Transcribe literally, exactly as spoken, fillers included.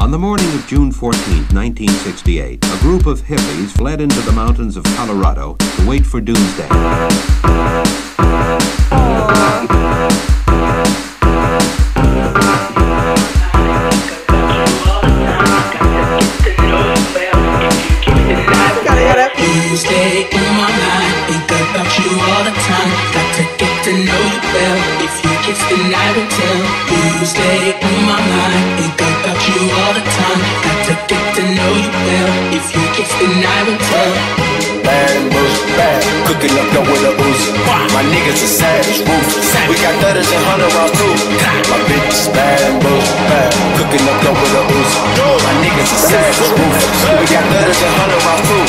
On the morning of June fourteenth, nineteen sixty-eight, a group of hippies fled into the mountains of Colorado to wait for doomsday. Stay in my mind, think about you all the time. Got to get to know you well. If you kiss, then I will tell. You stay in my mind, think about you all the time. Got to get to know you well. If you kiss, then I will tell. Bad and bush, bad, cooking up dope with a Uzi. My niggas are savage, ruthless. We got thudders and hundred rounds too. My bitch is bad and bush, bad, cooking up dope with a Uzi. My niggas are savage, ruthless. We got thudders and hundred rounds too.